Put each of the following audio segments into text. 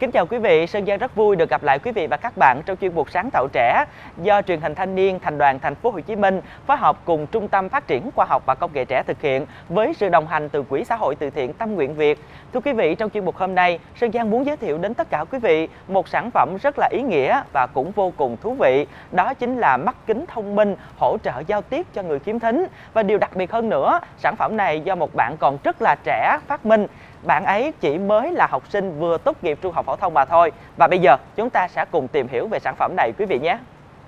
Kính chào quý vị, Sơn Giang rất vui được gặp lại quý vị và các bạn trong chuyên mục Sáng tạo trẻ do Truyền hình Thanh niên Thành đoàn Thành phố Hồ Chí Minh phối hợp cùng Trung tâm Phát triển Khoa học và Công nghệ trẻ thực hiện với sự đồng hành từ Quỹ xã hội từ thiện Tâm nguyện Việt. Thưa quý vị, trong chuyên mục hôm nay, Sơn Giang muốn giới thiệu đến tất cả quý vị một sản phẩm rất là ý nghĩa và cũng vô cùng thú vị. Đó chính là mắt kính thông minh hỗ trợ giao tiếp cho người khiếm thính. Và điều đặc biệt hơn nữa, sản phẩm này do một bạn còn rất là trẻ phát minh. Bạn ấy chỉ mới là học sinh vừa tốt nghiệp trung học phổ thông mà thôi. Và bây giờ chúng ta sẽ cùng tìm hiểu về sản phẩm này quý vị nhé.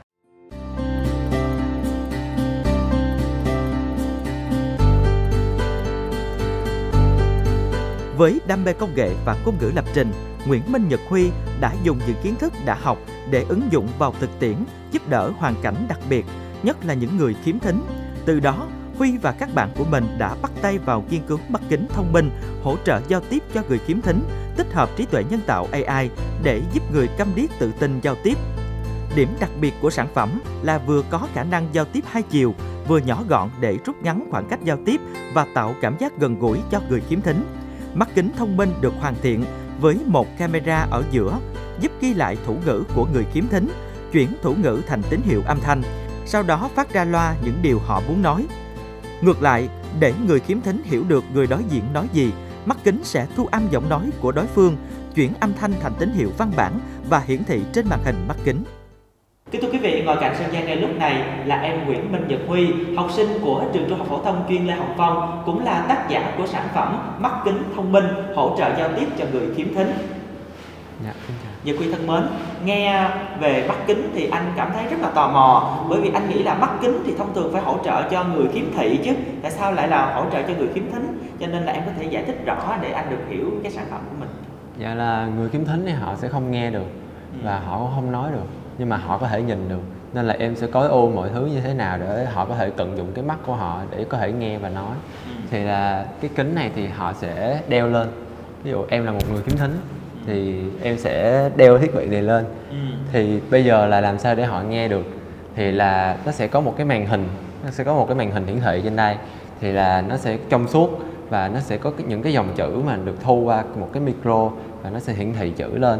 Với đam mê công nghệ và ngôn ngữ lập trình, Nguyễn Minh Nhật Huy đã dùng những kiến thức đã học để ứng dụng vào thực tiễn, giúp đỡ hoàn cảnh đặc biệt, nhất là những người khiếm thính. Từ đó, Huy và các bạn của mình đã bắt tay vào nghiên cứu mắt kính thông minh hỗ trợ giao tiếp cho người khiếm thính, tích hợp trí tuệ nhân tạo AI để giúp người câm điếc tự tin giao tiếp. Điểm đặc biệt của sản phẩm là vừa có khả năng giao tiếp hai chiều, vừa nhỏ gọn để rút ngắn khoảng cách giao tiếp và tạo cảm giác gần gũi cho người khiếm thính. Mắt kính thông minh được hoàn thiện với một camera ở giữa, giúp ghi lại thủ ngữ của người khiếm thính, chuyển thủ ngữ thành tín hiệu âm thanh, sau đó phát ra loa những điều họ muốn nói. Ngược lại, để người khiếm thính hiểu được người đối diện nói gì, mắt kính sẽ thu âm giọng nói của đối phương, chuyển âm thanh thành tín hiệu văn bản và hiển thị trên màn hình mắt kính. Kính thưa quý vị, ngồi cạnh Sơn Giang ngay lúc này là em Nguyễn Minh Nhật Huy, học sinh của trường trung học phổ thông chuyên Lê Hồng Phong, cũng là tác giả của sản phẩm mắt kính thông minh hỗ trợ giao tiếp cho người khiếm thính. Nhật Huy thân mến, nghe về mắt kính thì anh cảm thấy rất là tò mò, bởi vì anh nghĩ là mắt kính thì thông thường phải hỗ trợ cho người khiếm thị chứ, tại sao lại là hỗ trợ cho người khiếm thính? Cho nên là em có thể giải thích rõ để anh được hiểu cái sản phẩm của mình. Dạ là người khiếm thính thì họ sẽ không nghe được và họ cũng không nói được, nhưng mà họ có thể nhìn được, nên là em sẽ tối ưu mọi thứ như thế nào để họ có thể tận dụng cái mắt của họ để có thể nghe và nói. Thì là cái kính này thì họ sẽ đeo lên, ví dụ em là một người khiếm thính thì em sẽ đeo thiết bị này lên. Thì bây giờ là làm sao để họ nghe được, thì là nó sẽ có một cái màn hình, hiển thị trên đây, thì là nó sẽ trong suốt và nó sẽ có những cái dòng chữ mà được thu qua một cái micro và nó sẽ hiển thị chữ lên.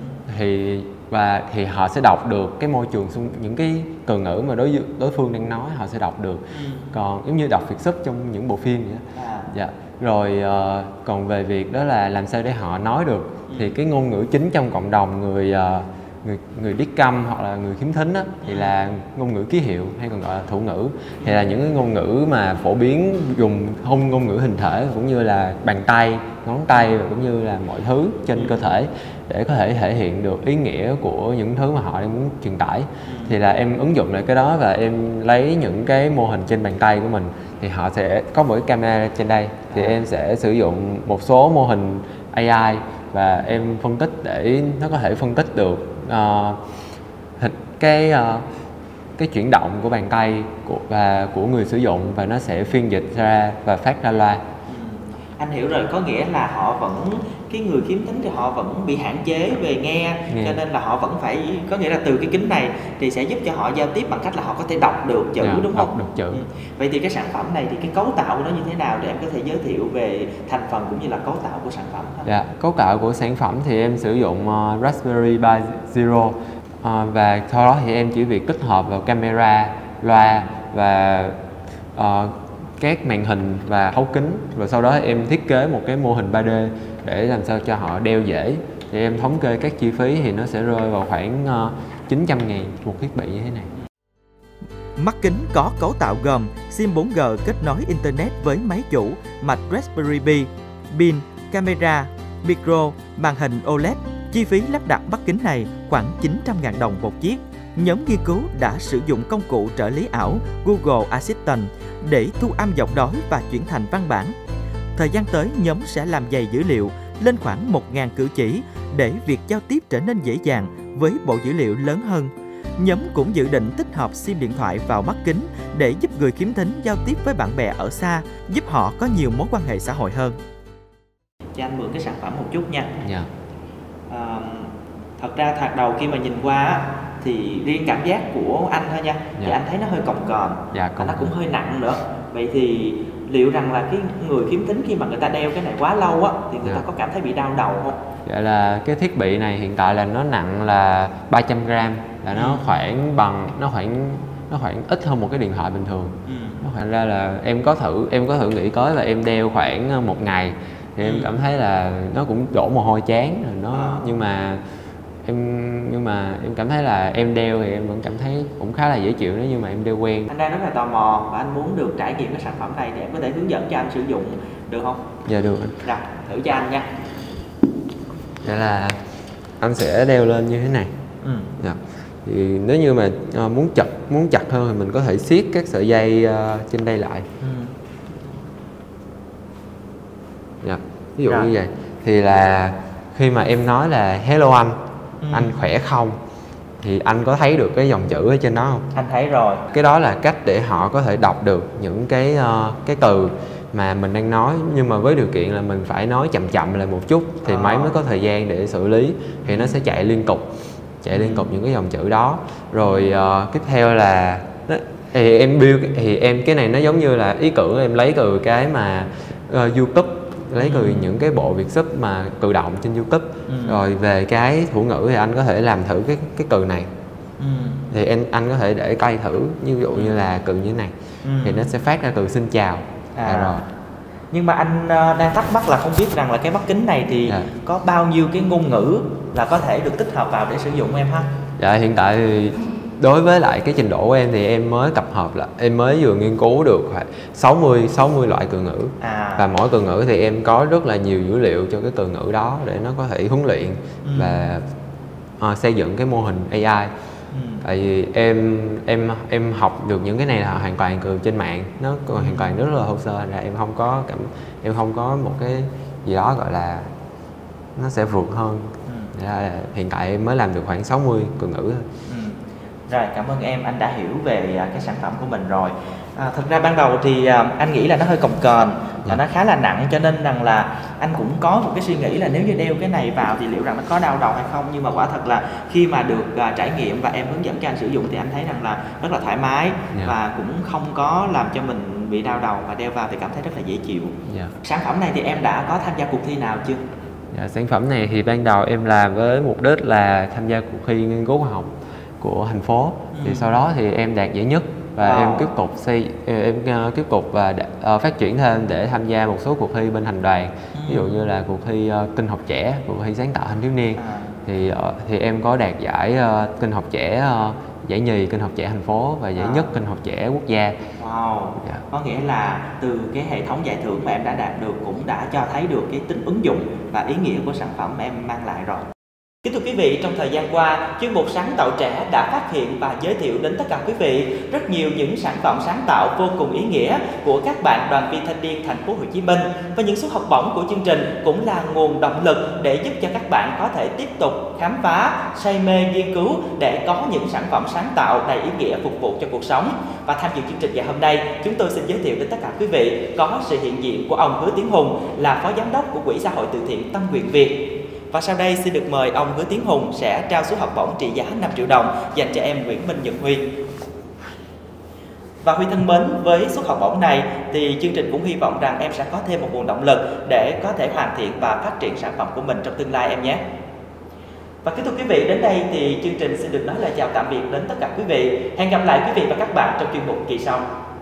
Thì họ sẽ đọc được cái môi trường những cái từ ngữ mà đối phương đang nói, họ sẽ đọc được. Còn giống như đọc Việt sub trong những bộ phim vậy đó. Dạ. Rồi còn về việc đó là làm sao để họ nói được, thì cái ngôn ngữ chính trong cộng đồng người điếc câm hoặc là người khiếm thính đó, thì là ngôn ngữ ký hiệu hay còn gọi là thủ ngữ, thì là những cái ngôn ngữ mà phổ biến dùng ngôn ngữ hình thể cũng như là bàn tay, ngón tay và cũng như là mọi thứ trên cơ thể để có thể thể hiện được ý nghĩa của những thứ mà họ đang muốn truyền tải. Thì là em ứng dụng lại cái đó và em lấy những cái mô hình trên bàn tay của mình, thì họ sẽ có một cái camera trên đây, thì em sẽ sử dụng một số mô hình AI và em phân tích để nó có thể phân tích được cái chuyển động của bàn tay của người sử dụng, và nó sẽ phiên dịch ra và phát ra loa. Anh hiểu rồi, có nghĩa là cái người khiếm thính thì họ vẫn bị hạn chế về nghe, cho nên là họ vẫn phải, có nghĩa là từ cái kính này thì sẽ giúp cho họ giao tiếp bằng cách là họ có thể đọc được chữ, đúng không? Đọc được chữ. Vậy thì cái sản phẩm này thì cái cấu tạo của nó như thế nào để em có thể giới thiệu về thành phần cũng như là cấu tạo của sản phẩm không? Dạ, cấu tạo của sản phẩm thì em sử dụng Raspberry Pi Zero, và sau đó thì em chỉ việc tích hợp vào camera, loa và các màn hình và thấu kính, rồi sau đó em thiết kế một cái mô hình 3D để làm sao cho họ đeo dễ. Thì em thống kê các chi phí thì nó sẽ rơi vào khoảng 900.000 một thiết bị như thế này. Mắt kính có cấu tạo gồm SIM 4G kết nối Internet với máy chủ, mạch Raspberry Pi, pin, camera, micro, màn hình OLED. Chi phí lắp đặt mắt kính này khoảng 900.000 đồng một chiếc. Nhóm nghiên cứu đã sử dụng công cụ trợ lý ảo Google Assistant để thu âm giọng nói và chuyển thành văn bản. Thời gian tới, nhóm sẽ làm dày dữ liệu lên khoảng 1.000 cử chỉ để việc giao tiếp trở nên dễ dàng với bộ dữ liệu lớn hơn. Nhóm cũng dự định tích hợp SIM điện thoại vào mắt kính để giúp người khiếm thính giao tiếp với bạn bè ở xa, giúp họ có nhiều mối quan hệ xã hội hơn. Cho anh mượn cái sản phẩm một chút nha. Thật ra thoạt đầu khi mà nhìn qua thì riêng cảm giác của anh thôi nha, thì anh thấy nó hơi cồng kềnh, nó cũng hơi nặng nữa. Vậy thì liệu rằng là cái người khiếm thính khi mà người ta đeo cái này quá lâu á thì người ta có cảm thấy bị đau đầu không? Dạ là cái thiết bị này hiện tại là nó nặng là 300 gram, là nó khoảng bằng nó khoảng ít hơn một cái điện thoại bình thường. Nó khoảng ra là em có thử nghĩ tới là em đeo khoảng một ngày thì em cảm thấy là nó cũng đổ mồ hôi chán rồi nó nhưng mà em cảm thấy là em đeo thì em vẫn cảm thấy cũng khá là dễ chịu nếu như mà em đeo quen. Anh đang rất là tò mò và anh muốn được trải nghiệm cái sản phẩm này thì em có thể hướng dẫn cho anh sử dụng được không? Dạ được anh. Rồi, thử cho anh nha. Vậy là anh sẽ đeo lên như thế này. Dạ. Thì nếu như mà muốn chặt hơn thì mình có thể siết các sợi dây trên đây lại. Dạ. Ví dụ như vậy thì là khi mà em nói là hello anh khỏe không, thì anh có thấy được cái dòng chữ ở trên đó không? Anh thấy rồi. Cái đó là cách để họ có thể đọc được những cái từ mà mình đang nói, nhưng mà với điều kiện là mình phải nói chậm chậm lại một chút thì máy mới có thời gian để xử lý, thì nó sẽ chạy liên tục những cái dòng chữ đó. Rồi tiếp theo là thì em cái này nó giống như là ý tưởng em lấy từ cái mà YouTube, lấy từ những cái bộ Việt sub mà tự động trên YouTube. Rồi về cái thủ ngữ thì anh có thể làm thử cái từ này. Thì anh có thể để tay thử, ví dụ như là từ như thế này thì nó sẽ phát ra từ xin chào. Rồi. Nhưng mà anh đang thắc mắc là không biết rằng là cái mắt kính này thì có bao nhiêu cái ngôn ngữ là có thể được tích hợp vào để sử dụng em ha? Dạ hiện tại thì đối với lại cái trình độ của em thì em mới tập hợp là em mới vừa nghiên cứu được khoảng 60 loại từ ngữ. Và mỗi từ ngữ thì em có rất là nhiều dữ liệu cho cái từ ngữ đó để nó có thể huấn luyện và xây dựng cái mô hình AI. Tại vì em học được những cái này là hoàn toàn từ trên mạng, nó hoàn toàn rất là thô sơ, là em không có một cái gì đó gọi là nó sẽ vượt hơn. Hiện tại em mới làm được khoảng 60 từ ngữ thôi. Rồi, cảm ơn em, anh đã hiểu về cái sản phẩm của mình rồi. Thực ra ban đầu thì anh nghĩ là nó hơi cồng kềnh và nó khá là nặng, cho nên rằng là anh cũng có một cái suy nghĩ là nếu như đeo cái này vào thì liệu rằng nó có đau đầu hay không. Nhưng mà quả thật là khi mà được trải nghiệm và em hướng dẫn cho anh sử dụng thì anh thấy rằng là rất là thoải mái và cũng không có làm cho mình bị đau đầu, và đeo vào thì cảm thấy rất là dễ chịu. Sản phẩm này thì em đã có tham gia cuộc thi nào chưa? Sản phẩm này thì ban đầu em làm với mục đích là tham gia cuộc thi nghiên cứu khoa học của thành phố. Thì sau đó thì em đạt giải nhất và em tiếp tục và phát triển thêm để tham gia một số cuộc thi bên thành đoàn. Ví dụ như là cuộc thi kinh học trẻ, cuộc thi sáng tạo thanh thiếu niên. Thì em có đạt giải kinh học trẻ, giải nhì kinh học trẻ thành phố và giải nhất kinh học trẻ quốc gia. Có nghĩa là từ cái hệ thống giải thưởng mà em đã đạt được cũng đã cho thấy được cái tính ứng dụng và ý nghĩa của sản phẩm em mang lại rồi. Kính thưa quý vị, trong thời gian qua, chuyên mục Sáng tạo trẻ đã phát hiện và giới thiệu đến tất cả quý vị rất nhiều những sản phẩm sáng tạo vô cùng ý nghĩa của các bạn đoàn viên thanh niên thành phố Hồ Chí Minh, và những suất học bổng của chương trình cũng là nguồn động lực để giúp cho các bạn có thể tiếp tục khám phá, say mê nghiên cứu để có những sản phẩm sáng tạo đầy ý nghĩa phục vụ cho cuộc sống. Và tham dự chương trình ngày hôm nay, chúng tôi xin giới thiệu đến tất cả quý vị có sự hiện diện của ông Hứa Tiến Hùng, là Phó Giám đốc của Quỹ Xã hội Từ thiện Tâm Nguyện Việt. Và sau đây xin được mời ông Hứa Tiến Hùng sẽ trao suất học bổng trị giá 5 triệu đồng dành cho em Nguyễn Minh Nhật Huy. Và Huy thân mến, với suất học bổng này thì chương trình cũng hy vọng rằng em sẽ có thêm một nguồn động lực để có thể hoàn thiện và phát triển sản phẩm của mình trong tương lai em nhé. Và kính thưa quý vị, đến đây thì chương trình xin được nói lời chào tạm biệt đến tất cả quý vị. Hẹn gặp lại quý vị và các bạn trong chuyên mục kỳ sau.